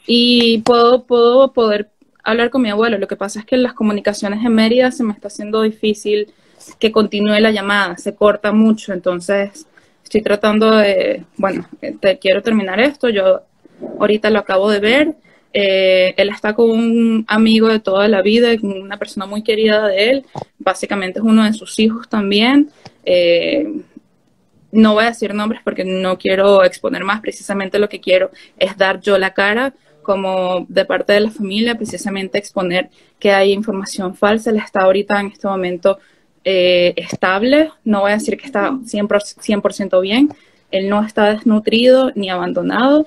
y puedo poder hablar con mi abuelo. Lo que pasa es que las comunicaciones en Mérida se me está haciendo difícil que continúe la llamada, se corta mucho, entonces estoy tratando de, bueno, quiero terminar esto, yo ahorita lo acabo de ver, él está con un amigo de toda la vida, una persona muy querida de él, básicamente es uno de sus hijos también. No voy a decir nombres porque no quiero exponer más, precisamente lo que quiero es dar yo la cara como de parte de la familia, precisamente exponer que hay información falsa. Él está ahorita en este momento estable, no voy a decir que está 100% bien, él no está desnutrido ni abandonado.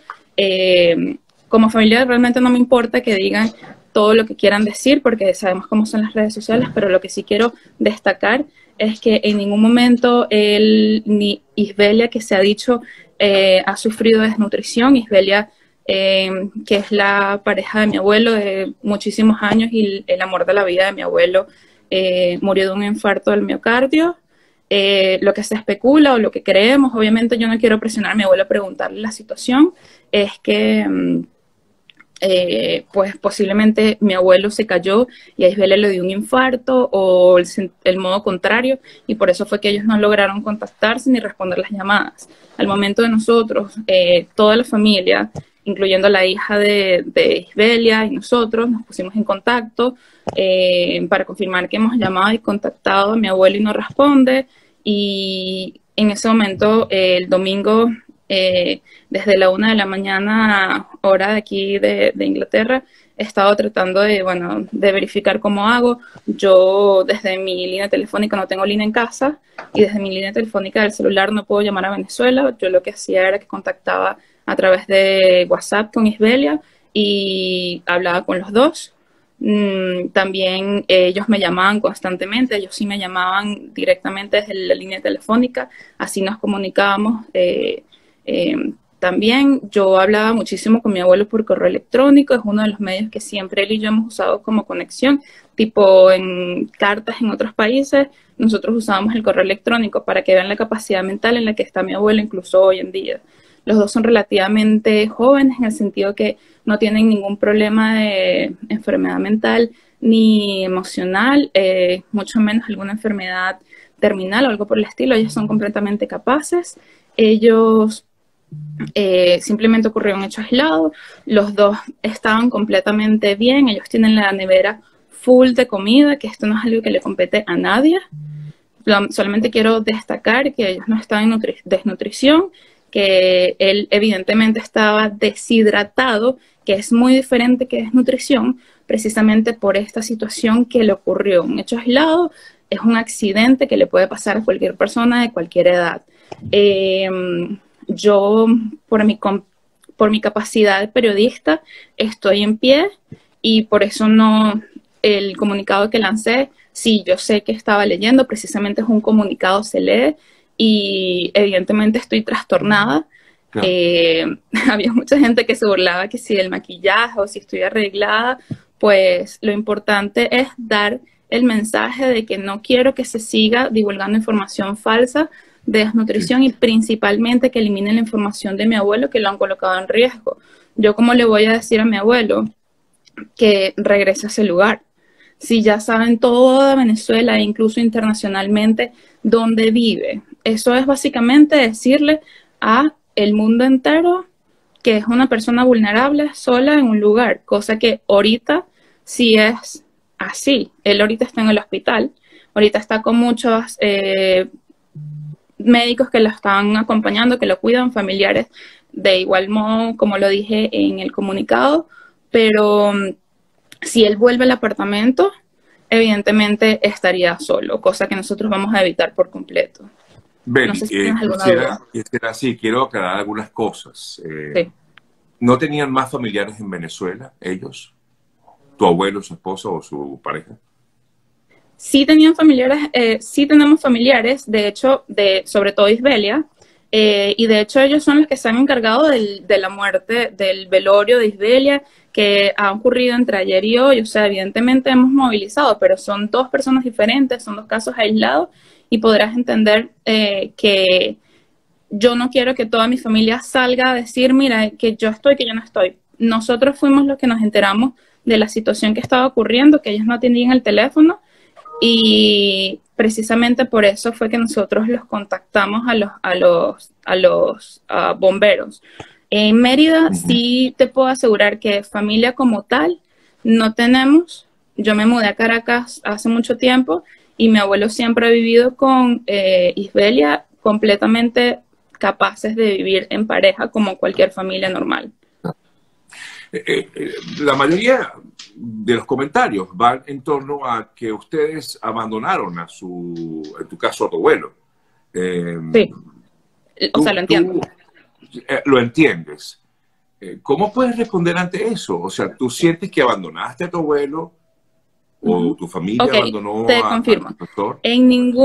Como familia realmente no me importa que digan todo lo que quieran decir porque sabemos cómo son las redes sociales, pero lo que sí quiero destacar es que en ningún momento él ni Isbelia, que se ha dicho, ha sufrido desnutrición. Isbelia, que es la pareja de mi abuelo de muchísimos años y el amor de la vida de mi abuelo, murió de un infarto del miocardio. Lo que se especula o lo que creemos, obviamente yo no quiero presionar a mi abuelo a preguntarle la situación, es que pues posiblemente mi abuelo se cayó y a Isabela le dio un infarto o el modo contrario, y por eso fue que ellos no lograron contactarse ni responder las llamadas. Al momento de nosotros, toda la familia, incluyendo la hija de Isbelia y nosotros, nos pusimos en contacto para confirmar que hemos llamado y contactado a mi abuelo y no responde, y en ese momento, el domingo, desde la 1 de la mañana, hora de aquí de Inglaterra, he estado tratando de, bueno, de verificar cómo hago. Yo desde mi línea telefónica no tengo línea en casa y desde mi línea telefónica del celular no puedo llamar a Venezuela. Yo lo que hacía era que contactaba a través de WhatsApp con Isbelia y hablaba con los dos. También ellos me llamaban constantemente, ellos sí me llamaban directamente desde la línea telefónica, así nos comunicábamos. También yo hablaba muchísimo con mi abuelo por correo electrónico, es uno de los medios que siempre él y yo hemos usado como conexión, tipo en cartas en otros países, nosotros usábamos el correo electrónico para que vean la capacidad mental en la que está mi abuelo, incluso hoy en día. Los dos son relativamente jóvenes en el sentido que no tienen ningún problema de enfermedad mental ni emocional, mucho menos alguna enfermedad terminal o algo por el estilo. Ellos son completamente capaces. Ellos simplemente ocurrió un hecho aislado, los dos estaban completamente bien, ellos tienen la nevera full de comida, que esto no es algo que le compete a nadie. Solamente quiero destacar que ellos no estaban en desnutrición, que él evidentemente estaba deshidratado, que es muy diferente que desnutrición, precisamente por esta situación que le ocurrió. Un hecho aislado es un accidente que le puede pasar a cualquier persona de cualquier edad. Yo, por mi capacidad de periodista, estoy en pie y por eso no, el comunicado que lancé, sí, yo sé que estaba leyendo, precisamente es un comunicado, se lee, y evidentemente estoy trastornada. Claro. Había mucha gente que se burlaba que si el maquillaje o si estoy arreglada, pues lo importante es dar el mensaje de que no quiero que se siga divulgando información falsa de desnutrición, y principalmente que eliminen la información de mi abuelo, que lo han colocado en riesgo. Yo, ¿cómo le voy a decir a mi abuelo que regrese a ese lugar? Si ya saben toda Venezuela, e incluso internacionalmente, dónde vive. Eso es básicamente decirle a el mundo entero que es una persona vulnerable sola en un lugar, cosa que ahorita sí es así. Él ahorita está en el hospital, ahorita está con muchos médicos que lo están acompañando, que lo cuidan, familiares de igual modo, como lo dije en el comunicado, pero si él vuelve al apartamento, evidentemente estaría solo, cosa que nosotros vamos a evitar por completo. Beli, no sé si tienes alguna duda. Sí, quiero aclarar algunas cosas. Sí. ¿No tenían más familiares en Venezuela, ellos? ¿Tu abuelo, su esposo o su pareja? Sí tenían familiares, sí tenemos familiares, de hecho, sobre todo Isbelia, y de hecho ellos son los que se han encargado de la muerte, del velorio de Isbelia, que ha ocurrido entre ayer y hoy. O sea, evidentemente hemos movilizado, pero son dos personas diferentes, son dos casos aislados, y podrás entender que yo no quiero que toda mi familia salga a decir, mira, que yo estoy, que yo no estoy. nosotros fuimos los que nos enteramos de la situación que estaba ocurriendo, que ellos no atendían el teléfono, y precisamente por eso fue que nosotros los contactamos a los bomberos. En Mérida sí te puedo asegurar que familia como tal no tenemos. Yo me mudé a Caracas hace mucho tiempo y mi abuelo siempre ha vivido con Isbelia, completamente capaces de vivir en pareja como cualquier familia normal. La mayoría de los comentarios van en torno a que ustedes abandonaron en tu caso, a tu abuelo. Sí, o sea, lo entiendo. Lo entiendes. ¿Cómo puedes responder ante eso? O sea, ¿tú sientes que abandonaste a tu abuelo o tu familia abandonó te a confirmo. tu doctor? En ningún...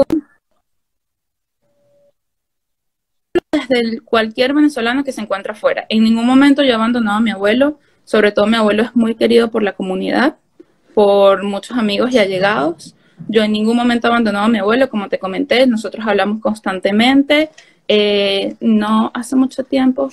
Desde cualquier venezolano que se encuentra afuera. En ningún momento yo he abandonado a mi abuelo. Sobre todo mi abuelo es muy querido por la comunidad, por muchos amigos y allegados. Yo en ningún momento he abandonado a mi abuelo, como te comenté, nosotros hablamos constantemente. No hace mucho tiempo,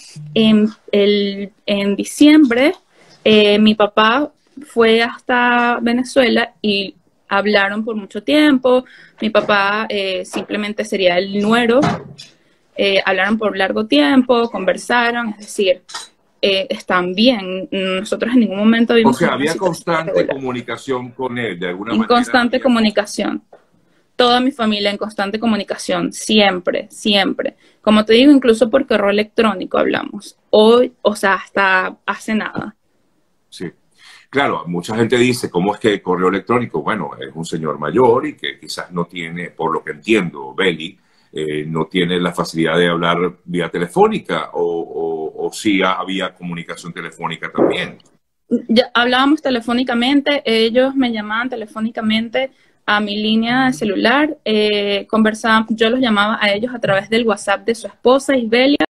en diciembre, mi papá fue hasta Venezuela y hablaron por mucho tiempo. Mi papá simplemente sería el nuero. Hablaron por largo tiempo, conversaron, es decir, están bien. Nosotros en ningún momento vimos... O sea, había constante comunicación con él, de alguna manera. En constante comunicación. Toda mi familia en constante comunicación, siempre, siempre. Como te digo, incluso por correo electrónico hablamos. Hoy, o sea, hasta hace nada. Sí. Claro, mucha gente dice, ¿cómo es que correo electrónico? Bueno, es un señor mayor y que quizás no tiene, por lo que entiendo, Beli, no tiene la facilidad de hablar vía telefónica o sí había comunicación telefónica también. Ya hablábamos telefónicamente, ellos me llamaban telefónicamente a mi línea de celular, conversábamos, yo los llamaba a ellos a través del WhatsApp de su esposa, Isbelia,